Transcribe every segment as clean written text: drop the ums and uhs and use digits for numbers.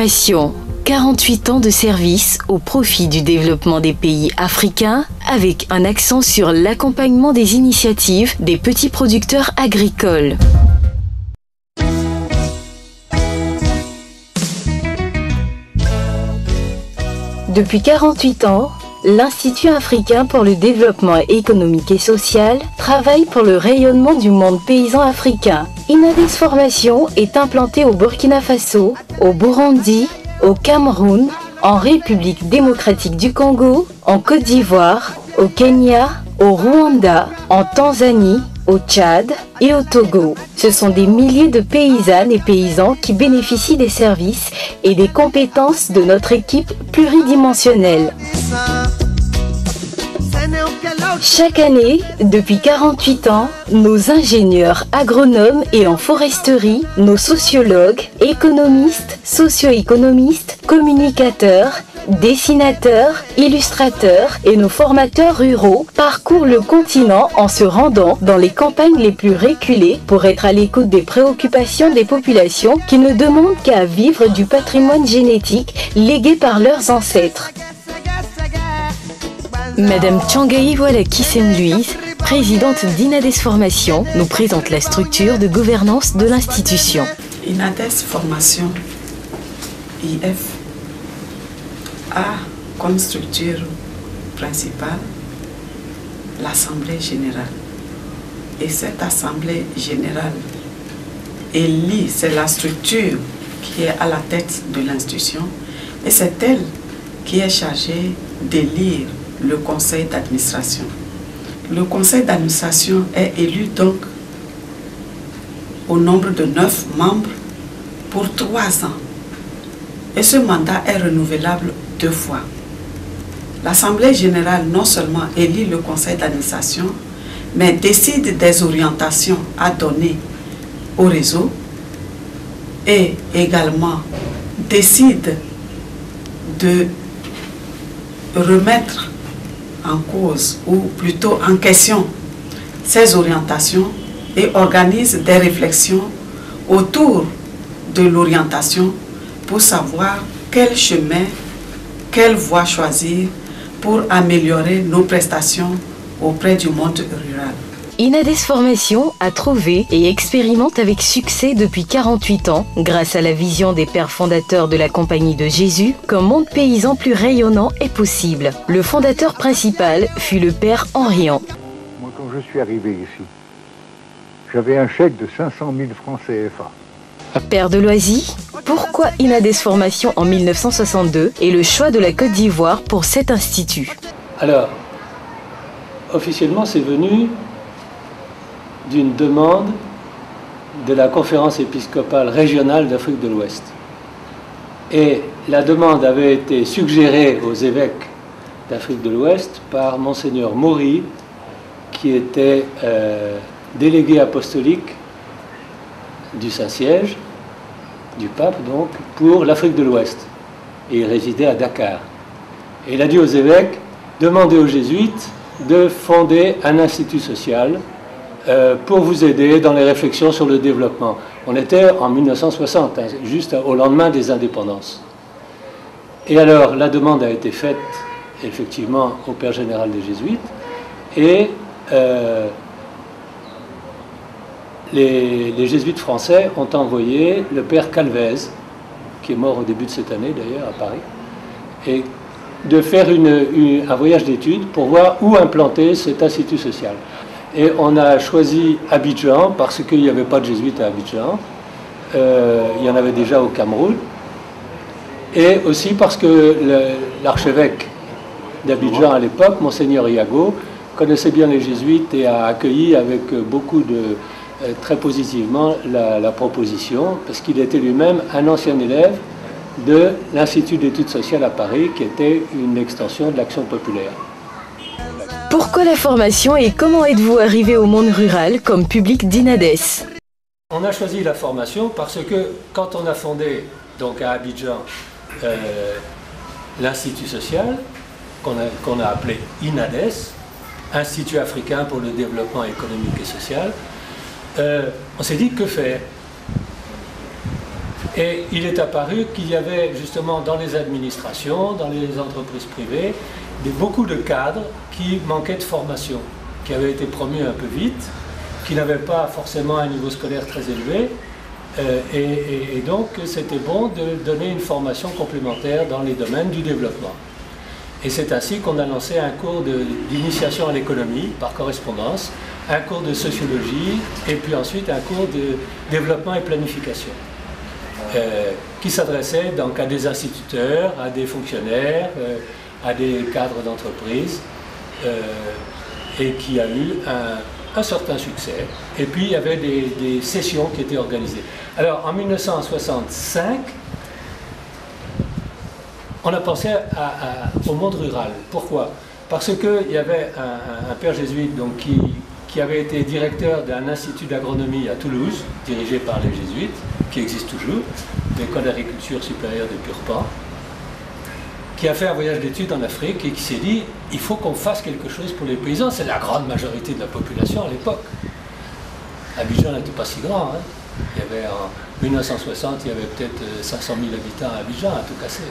Formation. 48 ans de service au profit du développement des pays africains avec un accent sur l'accompagnement des initiatives des petits producteurs agricoles. Depuis 48 ans, l'Institut africain pour le développement économique et social travaille pour le rayonnement du monde paysan africain. Inades Formation est implanté au Burkina Faso, au Burundi, au Cameroun, en République démocratique du Congo, en Côte d'Ivoire, au Kenya, au Rwanda, en Tanzanie, au Tchad et au Togo. Ce sont des milliers de paysannes et paysans qui bénéficient des services et des compétences de notre équipe pluridimensionnelle. Chaque année, depuis 48 ans, nos ingénieurs agronomes et en foresterie, nos sociologues, économistes, socio-économistes, communicateurs, dessinateurs, illustrateurs et nos formateurs ruraux parcourent le continent en se rendant dans les campagnes les plus reculées pour être à l'écoute des préoccupations des populations qui ne demandent qu'à vivre du patrimoine génétique légué par leurs ancêtres. Madame Tchangaï Kisem-Louise, présidente d'Inades Formation, nous présente la structure de gouvernance de l'institution. Inades Formation, IF, a comme structure principale l'Assemblée générale. Et cette Assemblée générale élit, c'est la structure qui est à la tête de l'institution et c'est elle qui est chargée d'élire le conseil d'administration. Le conseil d'administration est élu donc au nombre de 9 membres pour 3 ans. Et ce mandat est renouvelable 2 fois. L'Assemblée générale non seulement élit le conseil d'administration, mais décide des orientations à donner au réseau et également décide de remettre en cause ou plutôt en question ces orientations et organise des réflexions autour de l'orientation pour savoir quel chemin, quelle voie choisir pour améliorer nos prestations auprès du monde rural. Inades Formation a trouvé et expérimente avec succès depuis 48 ans, grâce à la vision des pères fondateurs de la Compagnie de Jésus, qu'un monde paysan plus rayonnant est possible. Le fondateur principal fut le père Henrian. Moi, quand je suis arrivé ici, j'avais un chèque de 500 000 francs CFA. Père de Loisy, pourquoi Inades Formation en 1962 et le choix de la Côte d'Ivoire pour cet institut? Alors, officiellement, c'est venu d'une demande de la conférence épiscopale régionale d'Afrique de l'Ouest. Et la demande avait été suggérée aux évêques d'Afrique de l'Ouest par Monseigneur Maury, qui était délégué apostolique du Saint-Siège, du pape donc, pour l'Afrique de l'Ouest. Et il résidait à Dakar. Et il a dit aux évêques, demandez aux jésuites de fonder un institut social pour vous aider dans les réflexions sur le développement. On était en 1960, hein, juste au lendemain des indépendances. Et alors, la demande a été faite, effectivement, au Père général des Jésuites, et les Jésuites français ont envoyé le Père Calvez, qui est mort au début de cette année, d'ailleurs, à Paris, et de faire un voyage d'études pour voir où implanter cet institut social. Et on a choisi Abidjan parce qu'il n'y avait pas de jésuites à Abidjan. Il y en avait déjà au Cameroun. Et aussi parce que l'archevêque d'Abidjan à l'époque, Monseigneur Iago, connaissait bien les jésuites et a accueilli avec très positivement la proposition, parce qu'il était lui-même un ancien élève de l'Institut d'études sociales à Paris, qui était une extension de l'Action populaire. Pourquoi la formation et comment êtes-vous arrivé au monde rural comme public d'Inades? On a choisi la formation parce que quand on a fondé donc à Abidjan l'Institut social, qu'on a appelé Inades, Institut africain pour le développement économique et social, on s'est dit que faire. Et il est apparu qu'il y avait justement dans les administrations, dans les entreprises privées, beaucoup de cadres qui manquaient de formation, qui avaient été promus un peu vite, qui n'avaient pas forcément un niveau scolaire très élevé. Et donc c'était bon de donner une formation complémentaire dans les domaines du développement. Et c'est ainsi qu'on a lancé un cours d'initiation à l'économie par correspondance, un cours de sociologie et puis ensuite un cours de développement et planification qui s'adressait donc à des instituteurs, à des fonctionnaires, à des cadres d'entreprise et qui a eu un certain succès. Et puis il y avait des sessions qui étaient organisées. Alors en 1965, on a pensé au monde rural. Pourquoi? Parce qu'il y avait un père jésuite donc, qui avait été directeur d'un institut d'agronomie à Toulouse, dirigé par les jésuites, qui existe toujours, l'école d'agriculture supérieure de Purpan, qui a fait un voyage d'études en Afrique et qui s'est dit il faut qu'on fasse quelque chose pour les paysans. C'est la grande majorité de la population à l'époque. Abidjan n'était pas si grand. Hein. Il y avait, en 1960, il y avait peut-être 500 000 habitants à Abidjan, à tout casser.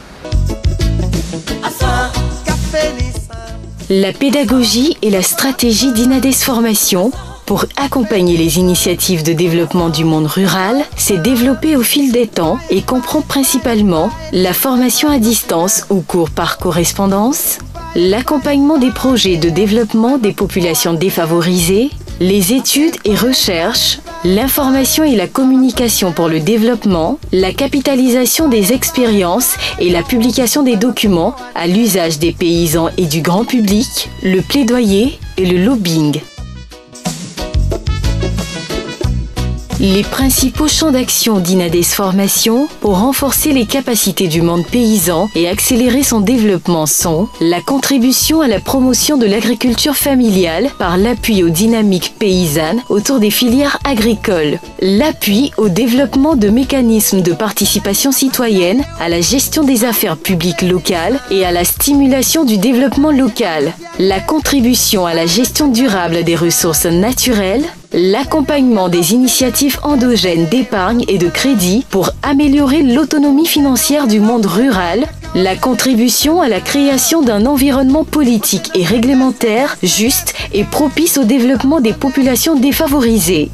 La pédagogie et la stratégie d'Inades Formation pour accompagner les initiatives de développement du monde rural s'est développée au fil des temps et comprend principalement la formation à distance ou cours par correspondance, l'accompagnement des projets de développement des populations défavorisées, les études et recherches, l'information et la communication pour le développement, la capitalisation des expériences et la publication des documents à l'usage des paysans et du grand public, le plaidoyer et le lobbying. Les principaux champs d'action d'Inades Formation pour renforcer les capacités du monde paysan et accélérer son développement sont la contribution à la promotion de l'agriculture familiale par l'appui aux dynamiques paysannes autour des filières agricoles, l'appui au développement de mécanismes de participation citoyenne à la gestion des affaires publiques locales et à la stimulation du développement local, la contribution à la gestion durable des ressources naturelles, l'accompagnement des initiatives endogènes d'épargne et de crédit pour améliorer l'autonomie financière du monde rural, la contribution à la création d'un environnement politique et réglementaire juste et propice au développement des populations défavorisées.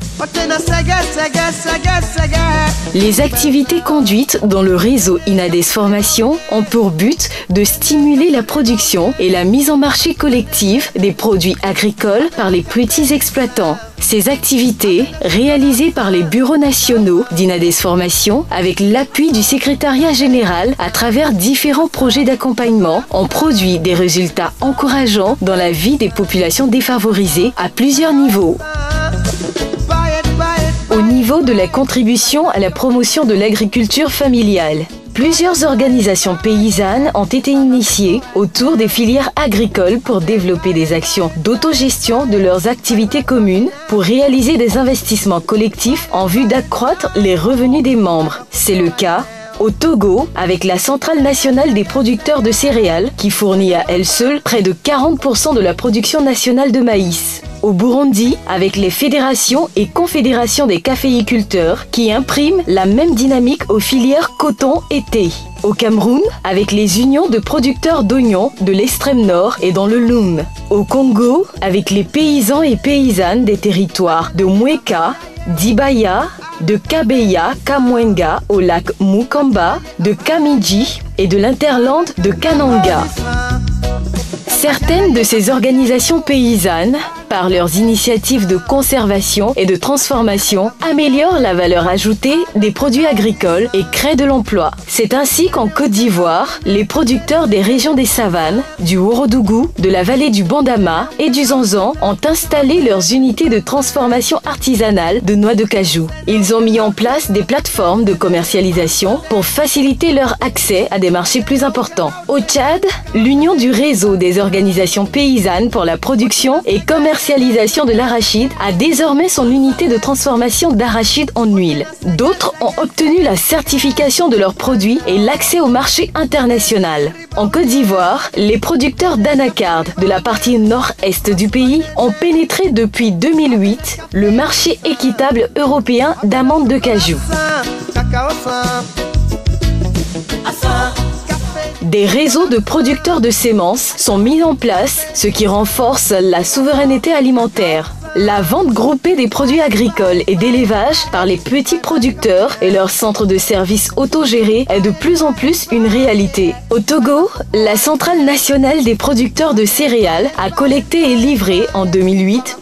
Les activités conduites dans le réseau Inades Formation ont pour but de stimuler la production et la mise en marché collective des produits agricoles par les petits exploitants. Ces activités, réalisées par les bureaux nationaux d'Inades Formation avec l'appui du secrétariat général à travers différents projets d'accompagnement, ont produit des résultats encourageants dans la vie des populations défavorisées à plusieurs niveaux. Au niveau de la contribution à la promotion de l'agriculture familiale, plusieurs organisations paysannes ont été initiées autour des filières agricoles pour développer des actions d'autogestion de leurs activités communes pour réaliser des investissements collectifs en vue d'accroître les revenus des membres. C'est le cas au Togo, avec la Centrale nationale des producteurs de céréales, qui fournit à elle seule près de 40% de la production nationale de maïs. Au Burundi, avec les fédérations et confédérations des caféiculteurs, qui impriment la même dynamique aux filières coton et thé. Au Cameroun, avec les unions de producteurs d'oignons de l'extrême nord et dans le Loum. Au Congo, avec les paysans et paysannes des territoires de Mweka, d'Ibaya, de Kabeya, Kamwenga au lac Mukamba, de Kamiji et de l'interland de Kananga. Certaines de ces organisations paysannes, par leurs initiatives de conservation et de transformation, améliorent la valeur ajoutée des produits agricoles et créent de l'emploi. C'est ainsi qu'en Côte d'Ivoire, les producteurs des régions des savanes, du Ourodougou, de la vallée du Bandama et du Zanzan ont installé leurs unités de transformation artisanale de noix de cajou. Ils ont mis en place des plateformes de commercialisation pour faciliter leur accès à des marchés plus importants. Au Tchad, l'Union du réseau des organisations paysannes pour la production et commercialisation de l'arachide a désormais son unité de transformation d'arachide en huile. D'autres ont obtenu la certification de leurs produits et l'accès au marché international. En Côte d'Ivoire, les producteurs d'anacarde de la partie nord-est du pays ont pénétré depuis 2008 le marché équitable européen d'amandes de cajou. Des réseaux de producteurs de semences sont mis en place, ce qui renforce la souveraineté alimentaire. La vente groupée des produits agricoles et d'élevage par les petits producteurs et leurs centres de services autogérés est de plus en plus une réalité. Au Togo, la Centrale nationale des producteurs de céréales a collecté et livré en 2008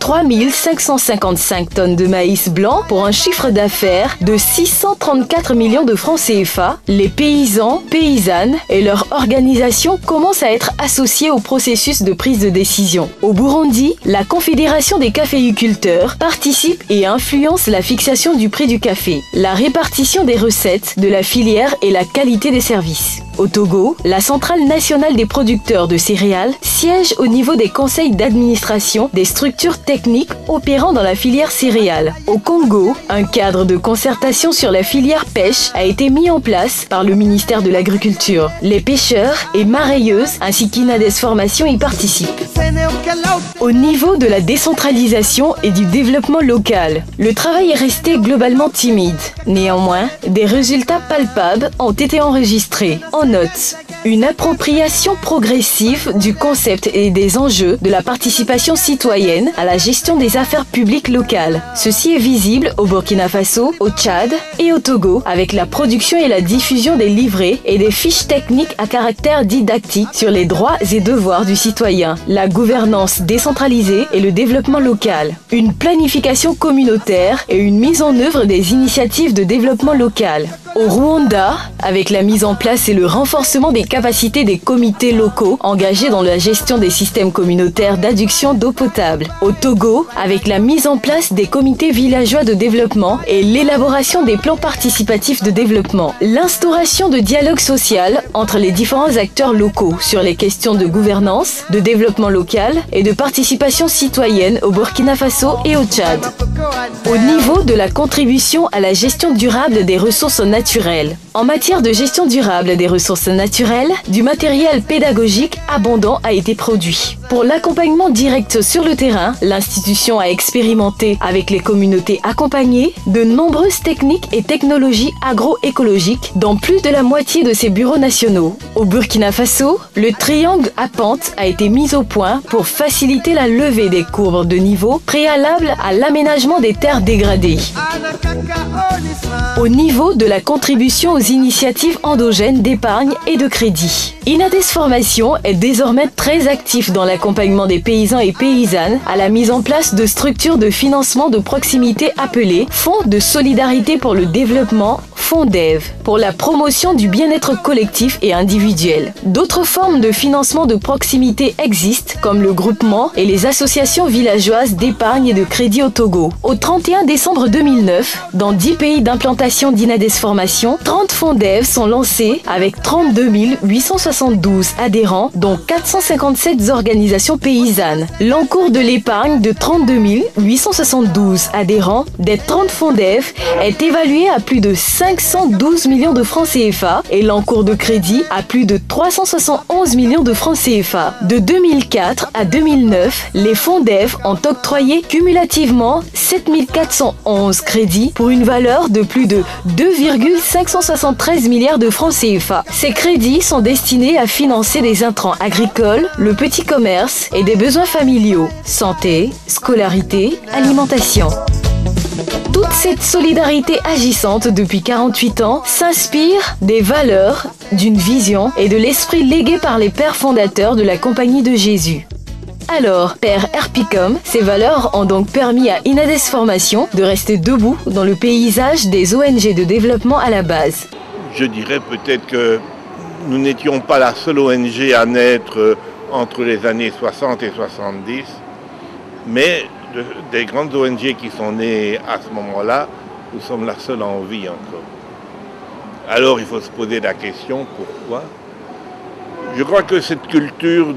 3555 tonnes de maïs blanc pour un chiffre d'affaires de 634 millions de francs CFA. Les paysans, paysannes et leurs organisations commencent à être associés au processus de prise de décision. Au Burundi, la Confédération des caféiculteurs participe et influence la fixation du prix du café, la répartition des recettes de la filière et la qualité des services. Au Togo, la Centrale nationale des producteurs de céréales siège au niveau des conseils d'administration des structures techniques opérant dans la filière céréales. Au Congo, un cadre de concertation sur la filière pêche a été mis en place par le ministère de l'Agriculture. Les pêcheurs et marailleuses ainsi qu'Inades Formation y participent. Au niveau de la décentralisation et du développement local, le travail est resté globalement timide. Néanmoins, des résultats palpables ont été enregistrés. En note, une appropriation progressive du concept et des enjeux de la participation citoyenne à la gestion des affaires publiques locales. Ceci est visible au Burkina Faso, au Tchad et au Togo avec la production et la diffusion des livrets et des fiches techniques à caractère didactique sur les droits et devoirs du citoyen, la gouvernance décentralisée et le développement local, une planification communautaire et une mise en œuvre des initiatives de développement local. Au Rwanda, avec la mise en place et le renforcement des capacités des comités locaux engagés dans la gestion des systèmes communautaires d'adduction d'eau potable. Au Togo, avec la mise en place des comités villageois de développement et l'élaboration des plans participatifs de développement. L'instauration de dialogue social entre les différents acteurs locaux sur les questions de gouvernance, de développement local et de participation citoyenne au Burkina Faso et au Tchad. Au niveau de la contribution à la gestion durable des ressources naturelles. En matière de gestion durable des ressources naturelles, du matériel pédagogique abondant a été produit. Pour l'accompagnement direct sur le terrain, l'institution a expérimenté avec les communautés accompagnées de nombreuses techniques et technologies agroécologiques dans plus de la moitié de ses bureaux nationaux. Au Burkina Faso, le triangle à pente a été mis au point pour faciliter la levée des courbes de niveau préalables à l'aménagement des terres dégradées. Au niveau de la contribution aux initiatives endogènes d'épargne et de crédit. Inades Formation est désormais très actif dans l'accompagnement des paysans et paysannes à la mise en place de structures de financement de proximité appelées Fonds de solidarité pour le développement, FONDEV, pour la promotion du bien-être collectif et individuel. D'autres formes de financement de proximité existent, comme le groupement et les associations villageoises d'épargne et de crédit au Togo. Au 31 décembre 2009, dans 10 pays d'implantation d'Inades Formation, 30 FONDEV sont lancés avec 32 872 adhérents, dont 457 organisations paysannes. L'encours de l'épargne de 32 872 adhérents des 30 FONDEV est évalué à plus de 512 millions de francs CFA et l'encours de crédit à plus de 371 millions de francs CFA. De 2004 à 2009, les FONDEV ont octroyé cumulativement 7411 crédits pour une valeur de plus de 2,573 milliards de francs CFA. Ces crédits sont destinés à financer des intrants agricoles, le petit commerce et des besoins familiaux, santé, scolarité, alimentation. Toute cette solidarité agissante depuis 48 ans s'inspire des valeurs, d'une vision et de l'esprit légué par les pères fondateurs de la Compagnie de Jésus. Alors, Père Erpicom, ces valeurs ont donc permis à Inades Formation de rester debout dans le paysage des ONG de développement à la base. Je dirais peut-être que nous n'étions pas la seule ONG à naître entre les années 60 et 70, mais des grandes ONG qui sont nées à ce moment-là, nous sommes la seule en vie encore. Alors il faut se poser la question, pourquoi? Je crois que cette culture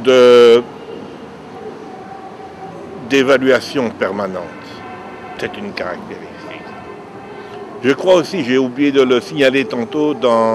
d'évaluation permanente, c'est une caractéristique. Je crois aussi, j'ai oublié de le signaler tantôt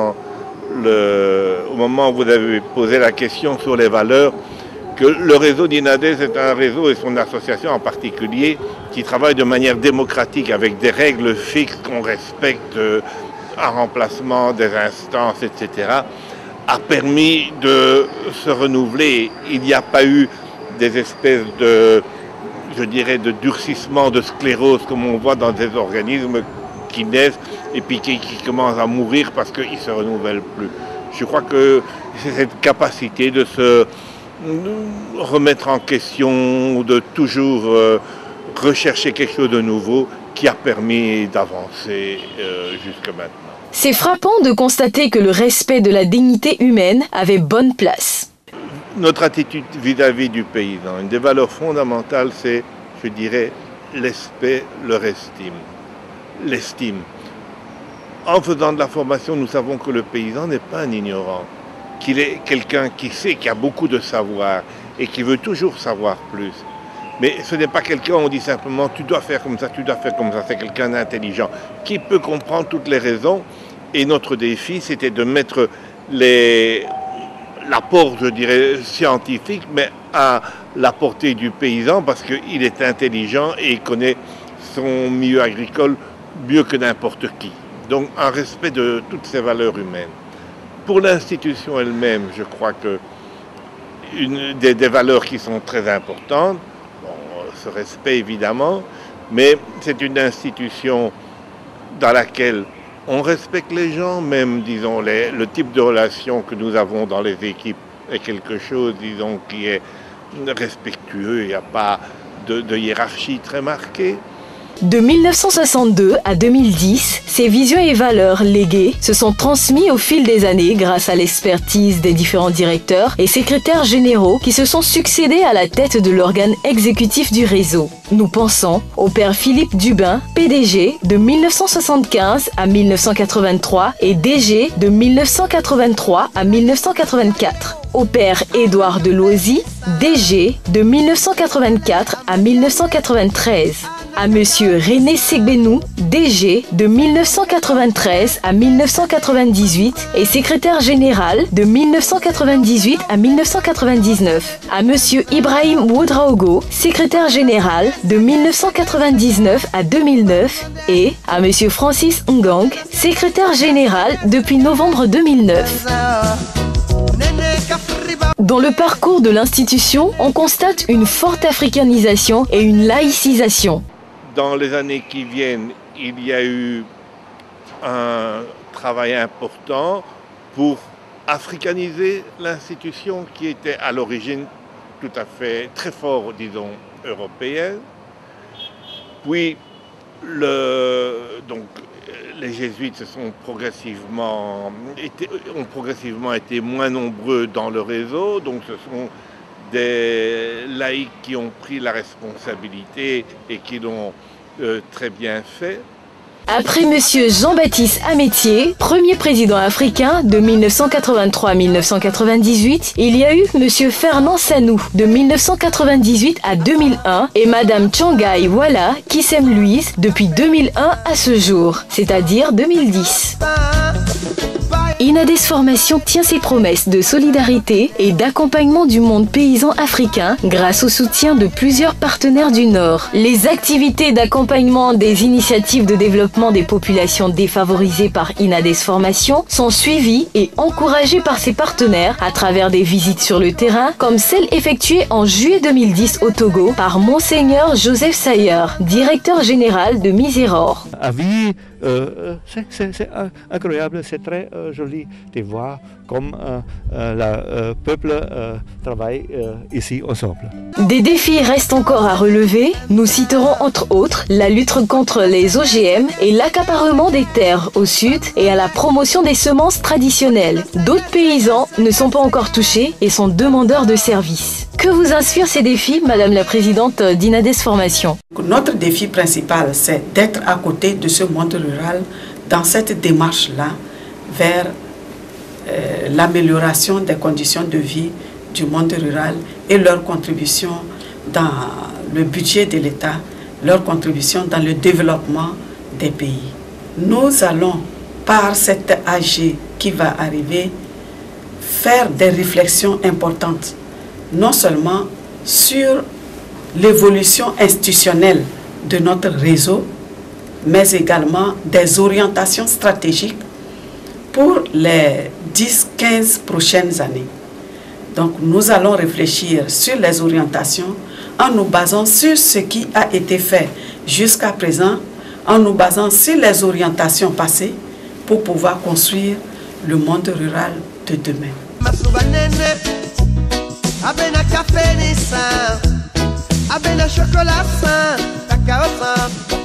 au moment où vous avez posé la question sur les valeurs, que le réseau d'Inades est un réseau, et son association en particulier, qui travaille de manière démocratique avec des règles fixes qu'on respecte un remplacement des instances, etc., a permis de se renouveler. Il n'y a pas eu des espèces de, je dirais, de durcissement de sclérose comme on voit dans des organismes qui naissent et puis qui commencent à mourir parce qu'ils ne se renouvellent plus. Je crois que c'est cette capacité de se remettre en question, de toujours rechercher quelque chose de nouveau qui a permis d'avancer jusque maintenant. C'est frappant de constater que le respect de la dignité humaine avait bonne place. Notre attitude vis-à-vis du paysan, une des valeurs fondamentales, c'est, je dirais, l'aspect, leur estime. L'estime. En faisant de la formation, nous savons que le paysan n'est pas un ignorant, qu'il est quelqu'un qui sait, qui a beaucoup de savoir et qui veut toujours savoir plus. Mais ce n'est pas quelqu'un, on dit simplement, tu dois faire comme ça, tu dois faire comme ça. C'est quelqu'un d'intelligent qui peut comprendre toutes les raisons. Et notre défi, c'était de mettre l'apport, je dirais, scientifique, mais à la portée du paysan, parce qu'il est intelligent et il connaît son milieu agricole mieux que n'importe qui. Donc, un respect de toutes ces valeurs humaines. Pour l'institution elle-même, je crois que des valeurs qui sont très importantes, ce respect évidemment, mais c'est une institution dans laquelle on respecte les gens, même, disons, le type de relation que nous avons dans les équipes est quelque chose, disons, qui est respectueux. Il n'y a pas de hiérarchie très marquée. De 1962 à 2010, ces visions et valeurs léguées se sont transmises au fil des années grâce à l'expertise des différents directeurs et secrétaires généraux qui se sont succédés à la tête de l'organe exécutif du réseau. Nous pensons au père Philippe Dubin, PDG de 1975 à 1983 et DG de 1983 à 1984. Au père Édouard Delozy, DG de 1984 à 1993. À monsieur René Segbenou, DG de 1993 à 1998 et secrétaire général de 1998 à 1999. À monsieur Ibrahim Ouedraogo, secrétaire général de 1999 à 2009 et à monsieur Francis Ngang, secrétaire général depuis novembre 2009. Dans le parcours de l'institution, on constate une forte africanisation et une laïcisation. Dans les années qui viennent, il y a eu un travail important pour africaniser l'institution qui était à l'origine tout à fait très fort, disons, européenne. Puis, les jésuites ont progressivement été moins nombreux dans le réseau, donc ce sont des laïcs qui ont pris la responsabilité et qui l'ont très bien fait. Après M. Jean-Baptiste Amétier, premier président africain de 1983 à 1998, il y a eu M. Fernand Sanou de 1998 à 2001 et Mme Tchangai Wala Kissem Louise depuis 2001 à ce jour, c'est-à-dire 2010. Inades Formation tient ses promesses de solidarité et d'accompagnement du monde paysan africain grâce au soutien de plusieurs partenaires du Nord. Les activités d'accompagnement des initiatives de développement des populations défavorisées par Inades Formation sont suivies et encouragées par ses partenaires à travers des visites sur le terrain comme celle effectuée en juillet 2010 au Togo par Monseigneur Joseph Sayer, directeur général de Miséror. C'est incroyable, c'est très joli de voir comme le peuple travaille ici ensemble. Des défis restent encore à relever. Nous citerons entre autres la lutte contre les OGM et l'accaparement des terres au sud et à la promotion des semences traditionnelles. D'autres paysans ne sont pas encore touchés et sont demandeurs de services. Que vous inspirent ces défis, Madame la Présidente d'Inades Formation? Notre défi principal, c'est d'être à côté de ce monde rural dans cette démarche-là vers l'amélioration des conditions de vie du monde rural et leur contribution dans le budget de l'État, leur contribution dans le développement des pays. Nous allons, par cette AG qui va arriver, faire des réflexions importantes, non seulement sur l'évolution institutionnelle de notre réseau, mais également des orientations stratégiques pour les 10-15 prochaines années. Donc nous allons réfléchir sur les orientations en nous basant sur ce qui a été fait jusqu'à présent, en nous basant sur les orientations passées pour pouvoir construire le monde rural de demain. Chocolat, cacao,